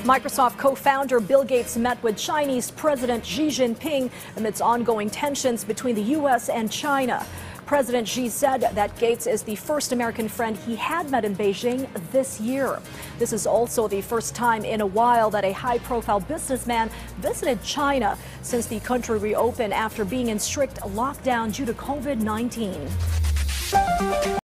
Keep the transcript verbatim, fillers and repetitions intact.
Microsoft co-founder Bill Gates met with Chinese President Xi Jinping amidst ongoing tensions between the U S and China. President Xi said that Gates is the first American friend he had met in Beijing this year. This is also the first time in a while that a high-profile businessman visited China since the country reopened after being in strict lockdown due to COVID nineteen.